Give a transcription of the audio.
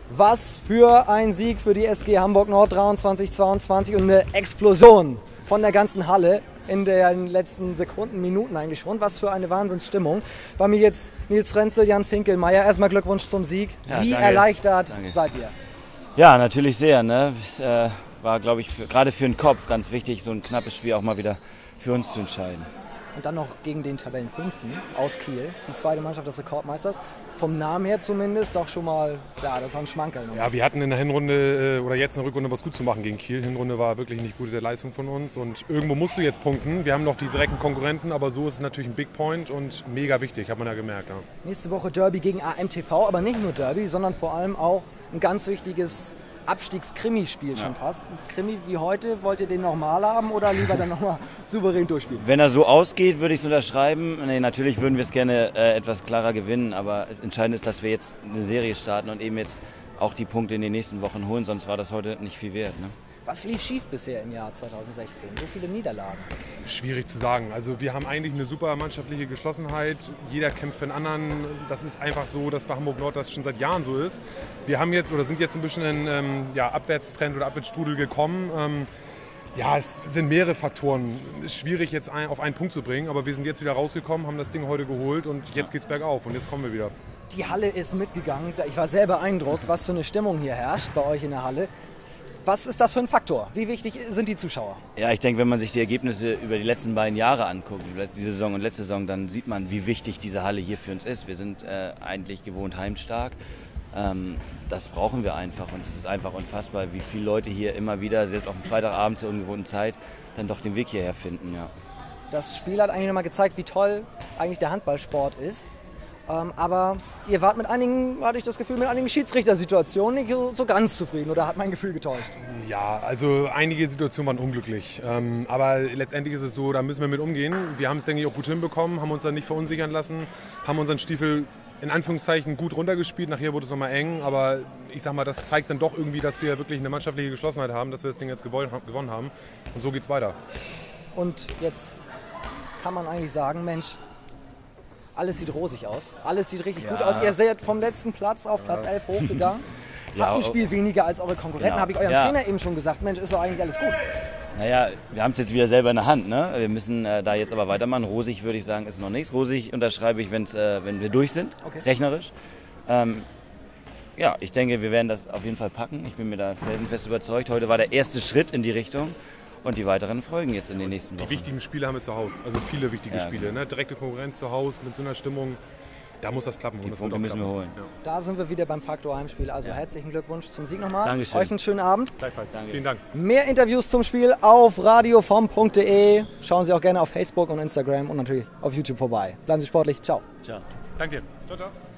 Was für ein Sieg für die SG Hamburg Nord 23-22 und eine Explosion von der ganzen Halle in den letzten Sekunden, Minuten eigentlich schon. Was für eine Wahnsinnsstimmung. Bei mir jetzt Nils Frenzel, Jan Finkelmeier. Erstmal Glückwunsch zum Sieg. Ja, Wie danke. erleichtert seid ihr? Ja, natürlich sehr. Ne? Es war, glaube ich, gerade für den Kopf ganz wichtig, so ein knappes Spiel auch mal wieder für uns zu entscheiden. Und dann noch gegen den Tabellenfünften aus Kiel, die zweite Mannschaft des Rekordmeisters. Vom Namen her zumindest doch schon mal, klar, das war ein Schmankerl. Ja, wir hatten in der Hinrunde oder jetzt in der Rückrunde was gut zu machen gegen Kiel. Hinrunde war wirklich nicht gute Leistung von uns und irgendwo musst du jetzt punkten. Wir haben noch die direkten Konkurrenten, aber so ist es natürlich ein Big Point und mega wichtig, hat man ja gemerkt. Ja. Nächste Woche Derby gegen AMTV, aber nicht nur Derby, sondern vor allem auch ein ganz wichtiges Abstiegskrimi-Spiel schon fast. Ein Krimi wie heute, wollt ihr den nochmal haben oder lieber dann nochmal souverän durchspielen? Wenn er so ausgeht, würde ich es unterschreiben. Nee, natürlich würden wir es gerne etwas klarer gewinnen, aber entscheidend ist, dass wir jetzt eine Serie starten und eben jetzt auch die Punkte in den nächsten Wochen holen, sonst war das heute nicht viel wert. Ne? Was lief schief bisher im Jahr 2016? So viele Niederlagen. Schwierig zu sagen. Also wir haben eigentlich eine super mannschaftliche Geschlossenheit. Jeder kämpft für den anderen. Das ist einfach so, dass bei Hamburg Nord das schon seit Jahren so ist. Wir haben jetzt oder sind jetzt ein bisschen in Abwärtstrend oder Abwärtsstrudel gekommen. Es sind mehrere Faktoren. Es ist schwierig jetzt auf einen Punkt zu bringen, aber wir sind jetzt wieder rausgekommen, haben das Ding heute geholt und jetzt geht's bergauf und jetzt kommen wir wieder. Die Halle ist mitgegangen. Ich war sehr beeindruckt, was für eine Stimmung hier herrscht bei euch in der Halle. Was ist das für ein Faktor? Wie wichtig sind die Zuschauer? Ja, ich denke, wenn man sich die Ergebnisse über die letzten beiden Jahre anguckt, über diese Saison und letzte Saison, dann sieht man, wie wichtig diese Halle hier für uns ist. Wir sind eigentlich gewohnt heimstark. Das brauchen wir einfach und es ist einfach unfassbar, wie viele Leute hier immer wieder, selbst auf dem Freitagabend zur ungewohnten Zeit, dann doch den Weg hierher finden. Ja. Das Spiel hat eigentlich nochmal gezeigt, wie toll eigentlich der Handballsport ist. Aber ihr wart mit einigen, hatte ich das Gefühl, mit einigen Schiedsrichtersituationen nicht so ganz zufrieden, oder hat mein Gefühl getäuscht? Ja, also einige Situationen waren unglücklich. Aber letztendlich ist es so, da müssen wir mit umgehen. Wir haben es, denke ich, auch gut hinbekommen, haben uns dann nicht verunsichern lassen, haben unseren Stiefel in Anführungszeichen gut runtergespielt. Nachher wurde es nochmal eng, aber ich sag mal, das zeigt dann doch irgendwie, dass wir wirklich eine mannschaftliche Geschlossenheit haben, dass wir das Ding jetzt gewonnen haben. Und so geht's weiter. Und jetzt kann man eigentlich sagen, Mensch, alles sieht rosig aus. Alles sieht richtig gut aus. Ihr seid vom letzten Platz auf Platz 11 hochgegangen. Habt ein Spiel weniger als eure Konkurrenten. Genau. Habe ich eurem Trainer eben schon gesagt. Mensch, ist doch eigentlich alles gut. Naja, wir haben es jetzt wieder selber in der Hand. Ne? Wir müssen da jetzt aber weitermachen. Rosig würde ich sagen, ist noch nichts. Rosig unterschreibe ich, wenn wir durch sind, rechnerisch. Ich denke, wir werden das auf jeden Fall packen. Ich bin mir da felsenfest überzeugt. Heute war der erste Schritt in die Richtung. Und die weiteren folgen jetzt in den nächsten Wochen. Die wichtigen Spiele haben wir zu Hause, also viele wichtige Spiele. Ne? Direkte Konkurrenz zu Hause mit so einer Stimmung, da muss das klappen. Die Punkte müssen wir holen. Ja. Da sind wir wieder beim Faktor Heimspiel. Also herzlichen Glückwunsch zum Sieg nochmal. Dankeschön. Euch einen schönen Abend. Gleichfalls. Danke. Vielen Dank. Mehr Interviews zum Spiel auf radiovom.de. Schauen Sie auch gerne auf Facebook und Instagram und natürlich auf YouTube vorbei. Bleiben Sie sportlich. Ciao. Ciao. Danke dir. Ciao, ciao.